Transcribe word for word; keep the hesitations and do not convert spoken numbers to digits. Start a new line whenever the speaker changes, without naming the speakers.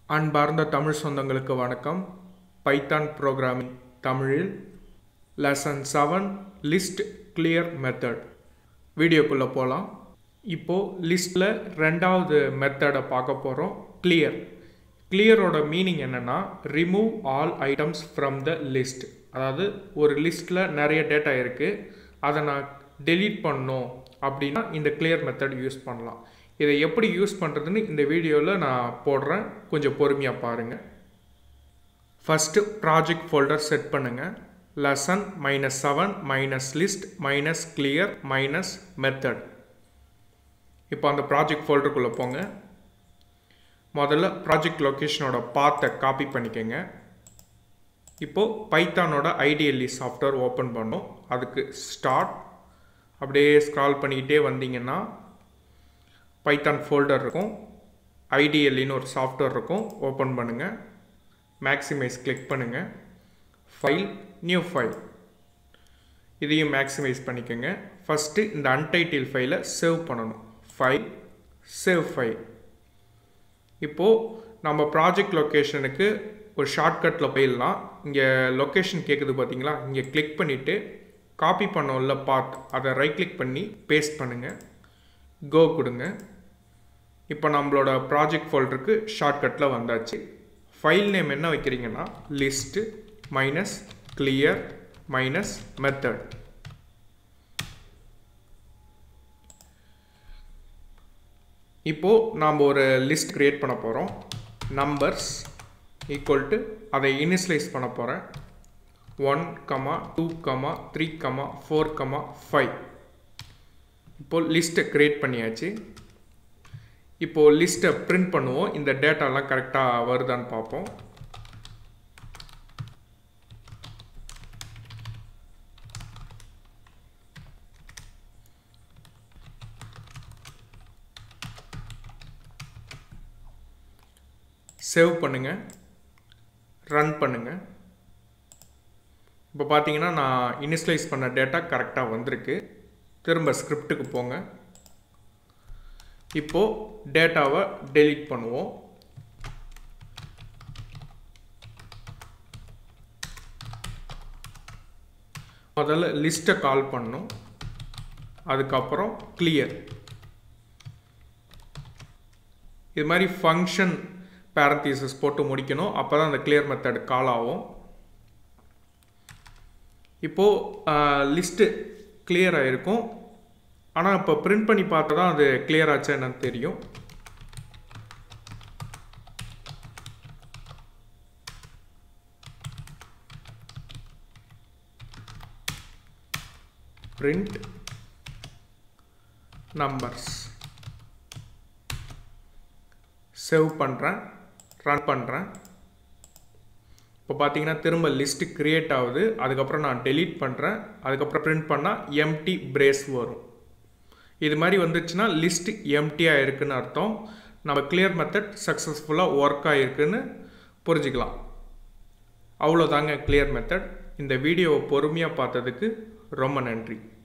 அன்பார்ந்த தமிழ் சொந்தங்களுக்கு வணக்கம். பைத்தான் ப்ரோக்ராமிங் தமிழில் lesson seven list clear method வீடியோக்குள்ளே போகலாம். இப்போது லிஸ்ட்டில் ரெண்டாவது மெத்தடை பார்க்க போகிறோம். கிளியர் கிளியரோட மீனிங் என்னென்னா remove all items from the list. அதாவது ஒரு லிஸ்ட்டில் நிறைய டேட்டா இருக்குது, அதை நான் டெலீட் பண்ணணும் அப்படின்னா இந்த கிளியர் மெத்தட் யூஸ் பண்ணலாம். இதை எப்படி யூஸ் பண்ணுறதுன்னு இந்த வீடியோவில் நான் போடுறேன், கொஞ்சம் பொறுமையாக பாருங்கள். ஃபஸ்ட்டு ப்ராஜெக்ட் ஃபோல்டர் செட் பண்ணுங்கள். Lesson minus seven minus list minus clear minus method. இப்போ அந்த ப்ராஜெக்ட் ஃபோல்டருக்குள்ளே போங்க. முதல்ல ப்ராஜெக்ட் லொக்கேஷனோட பாத்தை காப்பி பண்ணிக்கோங்க. இப்போது பைத்தானோட ஐடிஎல்இ சாஃப்ட்வேர் ஓப்பன் பண்ணோம். அதுக்கு ஸ்டார்ட் அப்படியே ஸ்க்ரால் பண்ணிக்கிட்டே வந்தீங்கன்னா பைத்தான் ஃபோல்டர் இருக்கும். ஐடிஎல்இன்னு ஒரு சாஃப்ட்வேர் இருக்கும், ஓப்பன் பண்ணுங்கள். மேக்ஸிமைஸ் கிளிக் பண்ணுங்கள். ஃபைல், நியூ ஃபைல், இதையும் மேக்ஸிமைஸ் பண்ணிக்கோங்க. ஃபஸ்ட்டு இந்த அன்டைட்டில் ஃபைலை சேவ் பண்ணணும். File, save file. இப்போது நம்ம ப்ராஜெக்ட் லொக்கேஷனுக்கு ஒரு ஷார்ட்கட்டில் போயிடலாம். இங்கே லொக்கேஷன் கேட்குது பார்த்தீங்களா, இங்கே கிளிக் பண்ணிவிட்டு காப்பி பண்ணோம்ல பாத், அதை ரைட் கிளிக் பண்ணி பேஸ்ட் பண்ணுங்கள். கோ கொடுங்க. இப்போ நம்மளோட ப்ராஜெக்ட் ஃபோல்டருக்கு ஷார்ட்கட்டில் வந்தாச்சு. ஃபைல் நேம் என்ன வைக்கிறீங்கன்னா list minus clear minus method. இப்போது நாம் ஒரு லிஸ்ட் க்ரியேட் பண்ண போகிறோம். நம்பர்ஸ் ஈக்குவல் டு அதை இனிஷியலைஸ் பண்ண போகிறேன். One comma two comma three comma four comma five. இப்போது லிஸ்ட்டை க்ரியேட் பண்ணியாச்சு. இப்போது லிஸ்ட்டை பிரிண்ட் பண்ணுவோம். இந்த டேட்டாலாம் கரெக்டாக வருதான்னு பார்ப்போம். சேவ் பண்ணுங்கள், ரன் பண்ணுங்கள். இப்போ பார்த்தீங்கன்னா நான் இனிஷியலைஸ் பண்ண டேட்டா கரெக்டாக வந்திருக்கு. திரும்ப ஸ்கிரிப்டுக்கு போங்க. இப்போது டேட்டாவை டெலீட் பண்ணுவோம். முதல்ல லிஸ்ட்டை கால் பண்ணணும், அதுக்கப்புறம் கிளியர். இது மாதிரி ஃபங்க்ஷன் பேரந்தீசிஸ் போட்டு முடிக்கணும், அப்போ தான் அந்த கிளியர் மெத்தட் கால் ஆகும். இப்போது லிஸ்ட்டு கிளியர் ஆகிருக்கும். ஆனால் இப்போ பிரிண்ட் பண்ணி பார்த்தா தான் அது கிளியர் ஆச்சா என்னன்னு தெரியும். Print numbers. சேவ் பண்ணுறேன், ரன் பண்ணுறேன். இப்போ பார்த்தீங்கன்னா திரும்ப லிஸ்ட்டு க்ரியேட் ஆகுது. அதுக்கப்புறம் நான் டெலீட் பண்ணுறேன். அதுக்கப்புறம் பிரிண்ட் பண்ணால் எம்டி பிரேஸ் வரும். இது மாதிரி வந்துச்சுன்னா லிஸ்ட் எம்டியாக இருக்குதுன்னு அர்த்தம். நம்ம கிளியர் மெத்தட் சக்ஸஸ்ஃபுல்லாக ஒர்க் ஆகிருக்குன்னு புரிஞ்சுக்கலாம். அவ்வளோதாங்க கிளியர் மெத்தட். இந்த வீடியோவை பொறுமையாக பார்த்ததுக்கு ரொம்ப நன்றி.